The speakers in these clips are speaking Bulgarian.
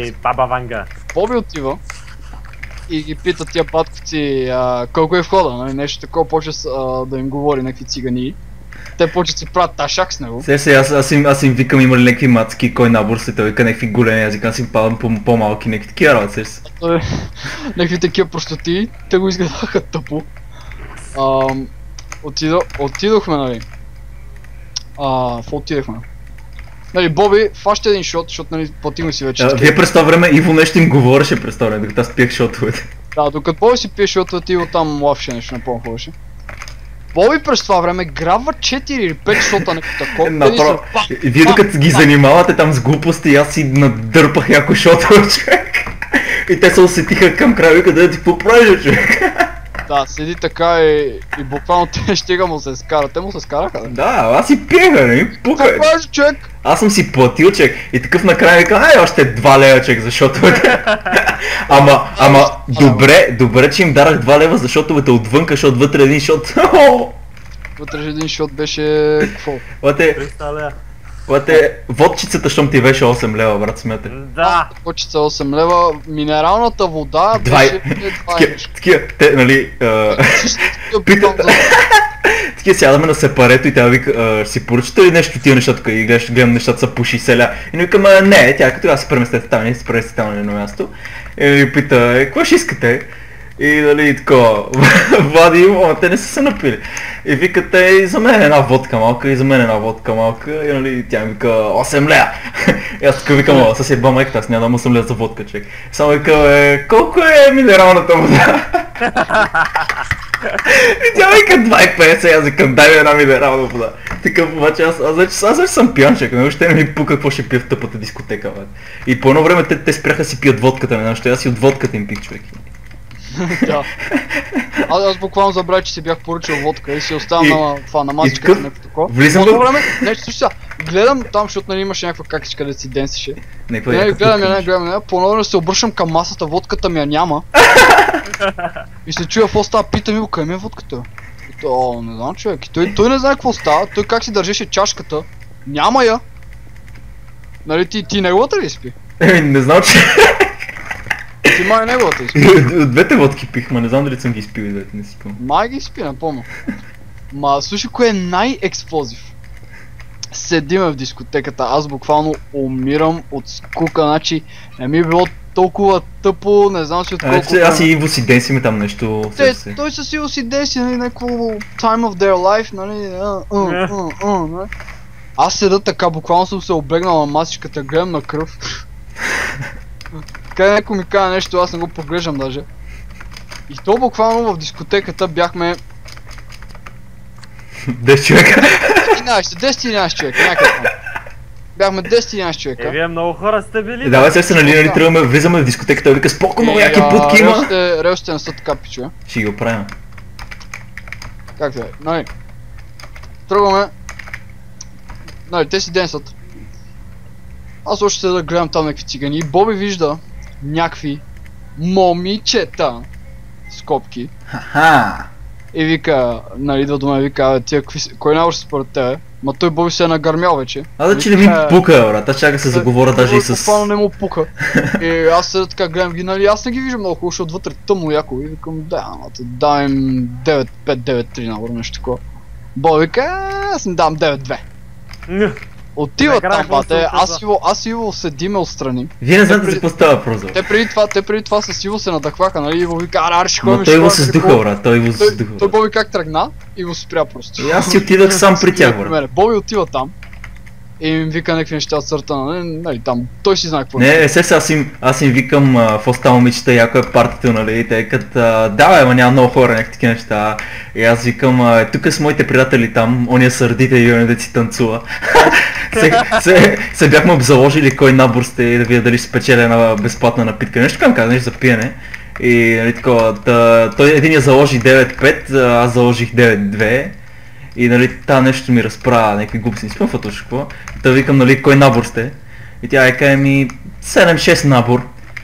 Ей, баба Ванга. Боби отива и ги пита тия батковци колко е входа, нали, нещо такова, почва да им говори някакви цигани. Те почват си правят ташак с него. Аз им викам има ли някакви мацки, кой набор се той вика някакви големи, аз викам си падам по-малки, някакви такива работи. Някакви такива простоти, те го изгледаха тъпо. Отидохме, нали. Какво отидохме? Нали, Боби фаща един шот, защото нали платим си вече. Вие през това време Иво нещо им говореше през това време, докато аз пиех шотовете. Да, докато Боби си пие шотовете, Иво там лавше нещо, не помня ходеше. Боби през това време грабва 4 или 5 шота на такова. Вие докато ги занимавате там с глупости, аз си надърпах яко шотове, човек. И те се усетиха към края, вика да ти поправиш, човек. Да, седи така и буквално те стига му се скара. Те му се скараха, да? Да, аз си пиеха, не пука. Какво е, човек? Аз съм си платил, човек, и такъв накрая вика, още 2 лева, човек, за шотовете. Ама, добре, че им дарах 2 лева за шотовете отвънка, защото вътре един шот. Вътре един шот беше... какво? Водчицата, щом ти беше 8 лева, брат, смятай. Да! Водчица 8 лева, минералната вода беше 2 Такива, те, нали... Такива сядаме на сепарето и тя вика, си поръчате ли нещо тия неща тук и гледам нещата са пуши селя. И не викам, не, тя като се преместете там, не се преместете там на едно място. И ми пита, какво ще искате? И нали такова, Влади, те не са се напили. И викате, и за мен една водка малка, и за мен една водка малка, и нали тя ми вика 8 лея. И аз така викам, със еба майката, аз нямам 8 лея за водка, човек. Само вика, колко е минералната вода? И тя вика 2,50, аз викам, дай ми една минерална вода. Такъв обаче аз вече съм пиян, човек, но още не ми пука какво ще пия в тъпата дискотека, бе. И по едно време те спряха си пият водката, не знам, ще аз и от водката им пих, човек. Да. Аз буквално забравя, че си бях поръчал водка и си оставам на масичката на такова. Влизам в време, нещо слушай сега, гледам там, защото нали имаше някаква какичка да си денсеше. Гледам я, по едно време се обръщам към масата, водката ми я няма. И се чуя какво става, питам го, къде ми е водката? Не знам, човек, той не знае какво става, той как си държеше чашката, няма я. Нали ти неговата ли спи? Не знам, че... Ти май неговата изпи. Двете водки пих, ма не знам дали съм ги изпил и двете, не си спомням. Май ги изпи, не помня. Ма слушай, кое е най-експлозив? Седиме в дискотеката, аз буквално умирам от скука, значи не ми е било толкова тъпо, не знам си от колко... Аз и Иво си денсиме там нещо... Той със Иво си денси, нали, някакво time of their life, нали, Аз седа така, буквално съм се обегнал на масичката, гледам на кръв. Къде някой ми каза нещо, аз не го поглеждам даже. И то буквално в дискотеката бяхме... 10 човека. 10-11 човека, някъде там. Бяхме 10-11 човека. Вие много хора сте били. Давай сега се нали тръгваме, влизаме в дискотеката, вика споко много яки путки има. Релсите не са така, пичове. Ще ги оправим. Как да е, нали. Тръгваме. Нали, те си денсат. Аз още да гледам там някакви цигани и Боби вижда някакви момичета с копки. И вика, нали идва до мен и вика, кой набор си според тебе? Ма той Боби се е нагърмял вече. Да че не ми пука, брат, аз чака се заговоря даже и с... Буквално не му пука. И аз седа така гледам ги, нали аз не ги виждам много хубаво, защото вътре тъмно яко и викам, дай им 9-5-9-3 набор, нещо такова. Боби вика, аз им дам 9-2. Отиват там, бате, аз и Иво седиме отстрани. Вие не знаете за какво става въпрос. Те преди това с Иво се надъхваха, нали, Иво вика, ще ходим. Но той Иво се сдуха, брат, той Иво се сдуха. Той Боби как тръгна, Иво спря просто. И аз си отидах сам при тях, брат. Боби отива там. И им вика някакви неща от сърта, нали, там, той си знае какво. Не, аз им викам, какво става момичета, яко е партито, нали, и те като, да, ама няма много хора, някакви такива неща. И аз викам, тук с моите приятели там, ония сърдите и ония да си танцува. Се бяхме обзаложили кой набор сте и да видя дали ще спечеля една безплатна напитка, нещо към каза, нещо за пиене. И нали такова, той един я заложи 9-5, аз заложих 9-2. И нали та нещо ми разправя някакви глупости, не спомням точно какво. Та викам нали кой набор сте. И тя вика ми 7-6 набор.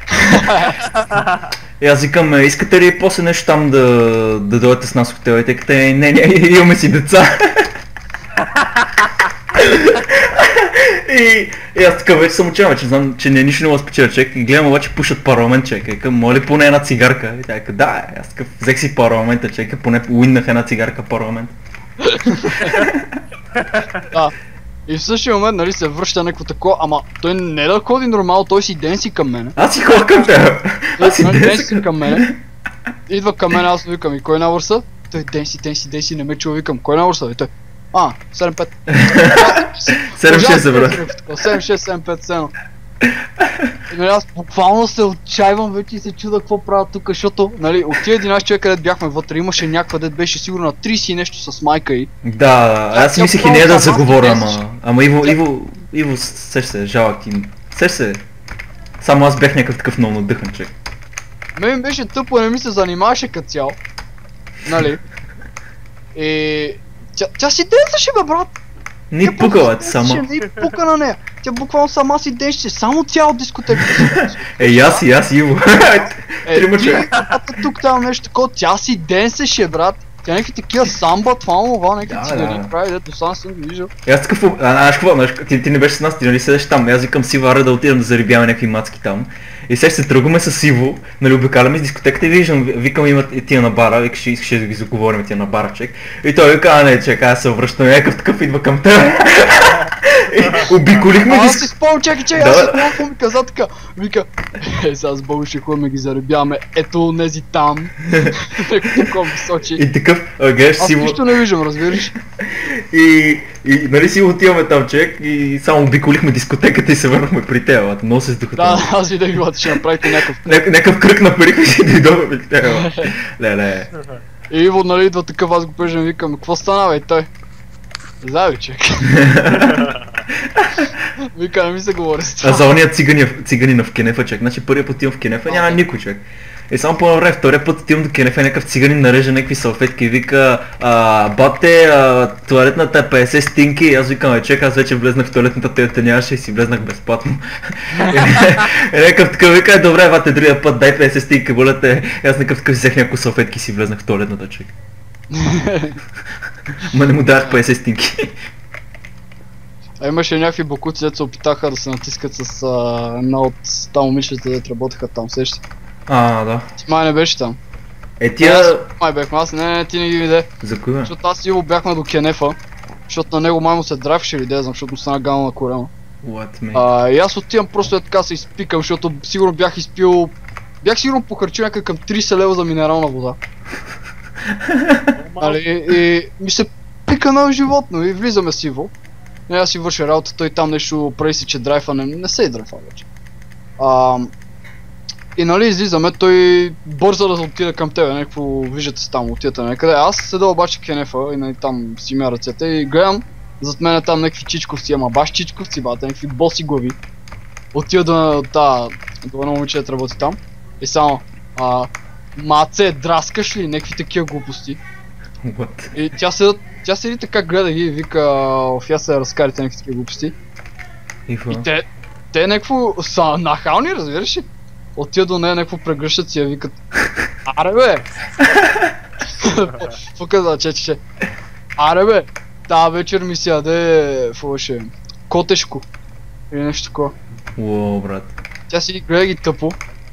И аз викам, искате ли после нещо там да дойдете с нас в хотела? И те като не, имаме си деца. И аз така вече съм учавам, че знам, че нищо не мога да спечеля, човек. И гледам обаче пушат парламент, човек. Викам, моля поне една цигарка. И така, да, аз такъв взех си парламента, човек. Поне уиннах една цигарка парламент. Да. И в същия момент, нали, се връща някакво такова, ама той не да ходи нормално, той си денси към мене. Аз си ходя към теб. Аз си Нали, денси денси към мене. Идва към мен, аз викам, и кой навърса? Той денси, не ме чува, викам, кой навърса? И той, 7-5. 7-6 брат. 7-6, 7-5, и нали, аз буквално се отчаивам вече и се чуда какво правя тук, защото нали, от тия 11 човека, където бяхме вътре, имаше някаква, дет беше сигурно на 30 и нещо с майка й. Да, аз си мислех и нея да заговоря, ама Иво, сеш се, жалък им. Сеш се. Само аз бях някакъв такъв много надъхан човек. Мен беше тъпо, не ми се занимаваше като цяло. Нали? И... Тя си денсаше, бе, брат! Ни пукала сама. Не пука на нея. Тя буквално сама си денсеше, само цяла дискотека. Аз Иво. Трима човека. Тук там нещо такова, тя си денсеше, брат. Тя някакви такива самба, това, някакви цигари прави, дето сам съм ги виждал. Аз такъв, ти не беше с нас, ти нали седеш там, аз викам си Вара да отидем да зарибяваме някакви мацки там. И сега се тръгваме с Иво, нали обикаляме с дискотеката и викам има тия на бара, викаш искаш да ги заговорим тия на бара, човек. И той вика, не, човек, аз се връщам, някакъв такъв идва към теб. Обиколихме аз си спомням, чакай, аз си спомням какво ми каза така. Вика, сега с Бобо ще ходим ги заребяваме, ето нези там. Такова височи. И такъв, гледаш си. Аз нищо не виждам, разбираш. И нали си отиваме там, човек, и само обиколихме дискотеката и се върнахме при теб, много се сдухате. Да, аз видях главата, ще направите някакъв кръг. Някакъв кръг направихме и дойдохме при теб. Леле. И Иво, нали, идва такъв, аз го пеждам и викам, какво стана, бе, той? Зави, човек. Вика, не ми се говори с това. А за ония циганина в Кенефа, човек, значи първият път отивам в Кенефа, няма никой, човек. И само по време, втория път отивам до Кенефа, някакъв циганин нарежа някакви салфетки и вика, бате, туалетната е 50 стинки, и аз викам, човек, аз вече влезнах в туалетната, те нямаше и си влезнах безплатно. И някакъв такъв вика, добре, бате, другия път дай 50 стинки, болете, аз някакъв такъв взех няколко салфетки и си влезнах в туалетната, човек. Ма не му дах 50 стинки. А имаше някакви бокуци, дето се опитаха да се натискат с една от там момичета, дето работеха там, сеща. Да. Ти май не беше там. Тия... Май бяхме, аз не, ти не ги виде. За кога? Защото аз и Иво бяхме до Кенефа, защото на него май му се драйваше или знам, защото му стана гално на корема. И аз отивам просто така се изпикам, защото сигурно бях изпил... Бях сигурно похарчил някак към 30 лева за минерална вода. И ми се пика на животно и влизаме с Иво. Аз си върша работа, той там нещо прави си, че драйфа, не се и драйфа вече. И нали излизаме, той бърза да отида към тебе, някакво виждате се там, отидете някъде. Аз седа обаче Кенефа и нали, там си мя ръцете и гледам зад мен там някакви чичковци, ама баш чичковци, бата, някакви боси глави. Отида до едно момиче да работи там и само маце, драскаш ли, някакви такива глупости. И тя седи така, гледа ги и вика, я се разкарите някакви такива глупости. И те някакво са нахални, разбираш ли? Отида до нея, някакво прегръщат си я викат, аре бе! Показа, че. Аре бе! Тая вечер ми се яде, котешко. Или нещо такова. Уоу, брат. Тя си гледа ги тъпо.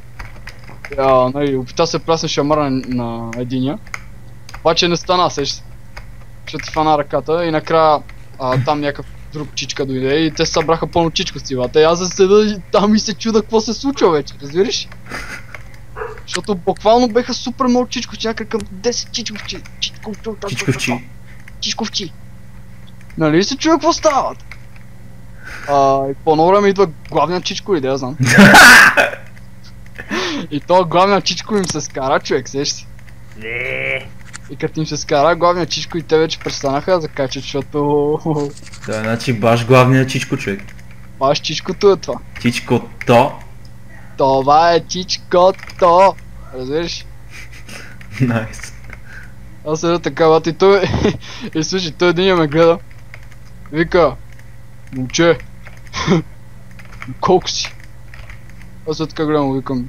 Опита се прасне шамара на единия. Обаче не стана, сеща. Защото ти фана ръката и накрая там някакъв друг чичка дойде и те събраха пълно чичковци, бата. И аз заседа там и се чуда какво се случва вече, разбираш? Защото буквално беха супер много чичковци, някакъв към 10 чичковци. Чичковци. Нали се чува какво става? И по едно време идва главният чичко, да я знам. И то главният чичко им се скара, човек, сеща. И като им се скара главният чичко и те вече престанаха да закачат, защото... Да, значи баш главният чичко, човек. Баш чичкото е това. Чичкото? Това е чичкото! Разбираш? Найс. Аз седа така, бата, и той... И слушай, той един ме гледа. Вика... Момче... Колко си? Аз седа така гледам, викам...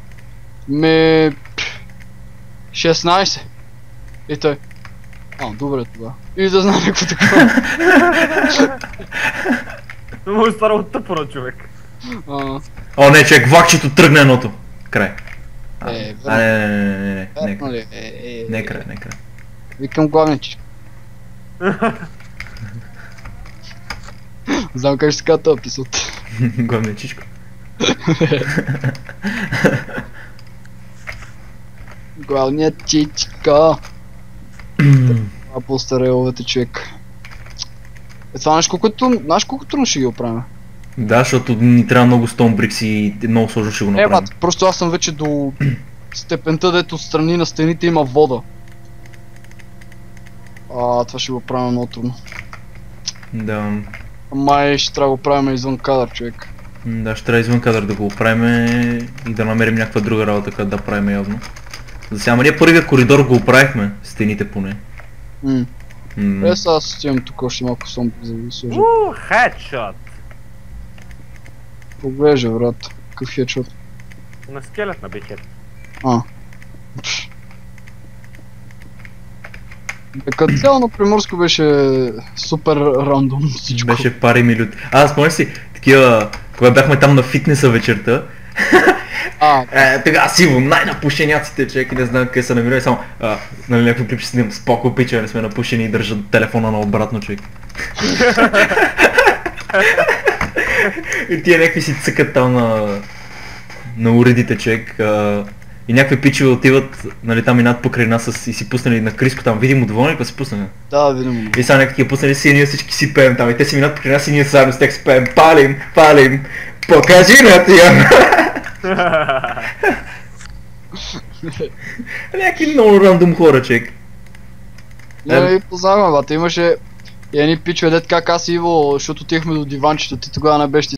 16. И той... Добре това. И да знам някакво такова. Му е станало тъпо на човек. О, не, човек, влакчето тръгна едното. Край. Верно. Не, Верно ли? не край. Викам главничи. Знам как ще се казва този епизод. Главничичко. Главният чичка. Това по-стареловете човек. Това знаеш колко трудно ще ги оправим? Да, защото ни трябва много Stone Bricks и много сложно ще го направим. Бат, просто аз съм вече до степента, дето страни на стените има вода. Това ще го правим много трудно. Да. Май ще трябва да го правим извън кадър, човек. Да, ще трябва извън кадър да го оправим и да намерим някаква друга работа, къде да правим явно. За сега, ние първия коридор го оправихме, стените поне. Сега аз стигам тук още малко сон, за да сложа. Хедшот! Поглежда, брат. Какъв хедшот? На скелет на бикет. Като цяло на Приморско беше супер рандом всичко. Беше пари минути. Спомняш си, такива, когато бяхме там на фитнеса вечерта. Тогава си най-напушеняците, човек, и не знам къде се намира, само нали някакво клип ще снимам, споко пича, не сме напушени и държат телефона на обратно, човек. И тия някакви си цъкат там на уредите, човек. И някакви пичове отиват, нали там минат покрай нас и си пуснали на Криско там, видимо доволни, па си пуснали. Да, видимо. И сега някакви пуснали си и ние всички си пеем там, и те си минат покрай нас и ние заедно с тях си пеем, палим, покажи на тия! Някакви много рандом хора, човек. Не, познаваме, бата, имаше едни пичове, дет как аз и Иво, защото отихме до диванчето, ти тогава не беше